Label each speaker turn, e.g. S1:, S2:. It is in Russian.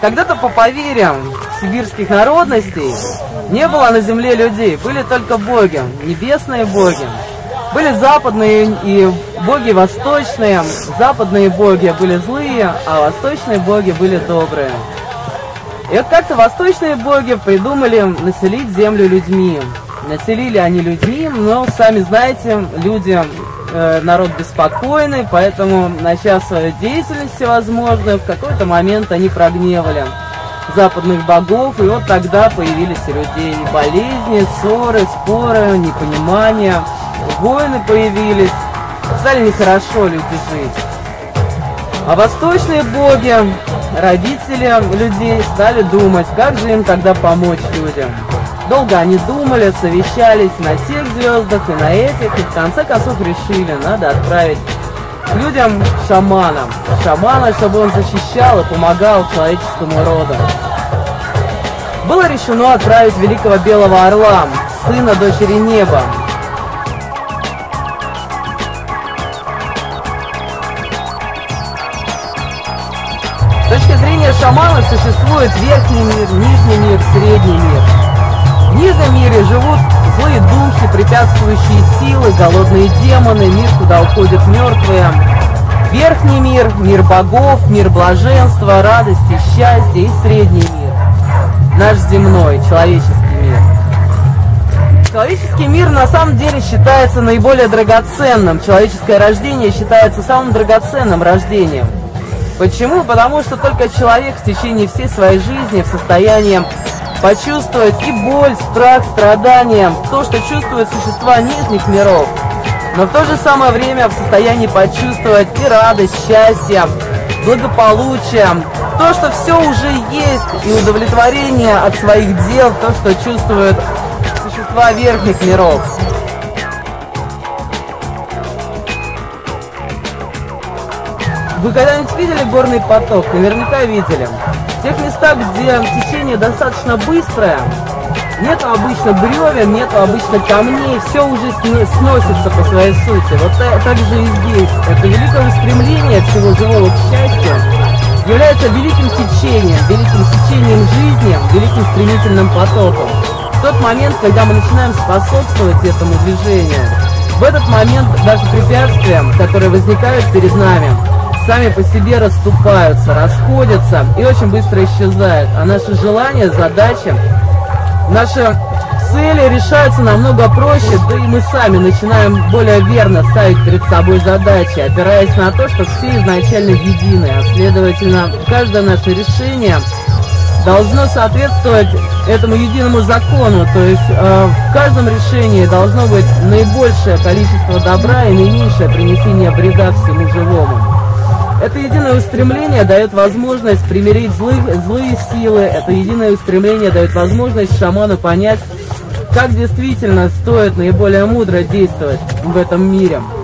S1: Когда-то по поверьям сибирских народностей не было на земле людей, были только боги, небесные боги. Были западные и боги восточные. Западные боги были злые, а восточные боги были добрые. И вот как-то восточные боги придумали населить землю людьми. Населили они людьми, но, сами знаете, люди народ беспокойный, поэтому, начав свою деятельность всевозможную, в какой-то момент они прогневали западных богов, и вот тогда появились у людей и болезни, ссоры, споры, непонимания, войны появились, стали нехорошо люди жить. А восточные боги, родители людей, стали думать, как же им тогда помочь людям. Долго они думали, совещались на тех звездах и на этих, и в конце концов решили, надо отправить к людям шамана, чтобы он защищал и помогал человеческому роду. Было решено отправить великого белого орла, сына дочери неба. С точки зрения шамана существует верхний мир, нижний мир, средний мир. В нижнем мире живут злые духи, препятствующие силы, голодные демоны, мир, куда уходят мертвые. Верхний мир, мир богов, мир блаженства, радости, счастья, и средний мир, наш земной, человеческий мир. Человеческий мир на самом деле считается наиболее драгоценным. Человеческое рождение считается самым драгоценным рождением. Почему? Потому что только человек в течение всей своей жизни в состоянии почувствовать и боль, страх, страдания, то, что чувствуют существа нижних миров, но в то же самое время в состоянии почувствовать и радость, счастье, благополучие, то, что все уже есть, и удовлетворение от своих дел, то, что чувствуют существа верхних миров. Вы когда-нибудь видели горный поток? Наверняка видели. В тех местах, где течение достаточно быстрое, нету обычно бревен, нету обычно камней, все уже сносится по своей сути. Вот так же и здесь. Это великое устремление всего живого к счастью является великим течением жизни, великим стремительным потоком. В тот момент, когда мы начинаем способствовать этому движению, в этот момент даже препятствия, которые возникают перед нами, сами по себе расступаются, расходятся и очень быстро исчезают. А наши желания, задачи, наши цели решаются намного проще, да и мы сами начинаем более верно ставить перед собой задачи, опираясь на то, что все изначально едины, а следовательно, каждое наше решение должно соответствовать этому единому закону, то есть в каждом решении должно быть наибольшее количество добра и наименьшее принесение вреда всему живому. Это единое устремление дает возможность примирить злые силы, это единое устремление дает возможность шаману понять, как действительно стоит наиболее мудро действовать в этом мире.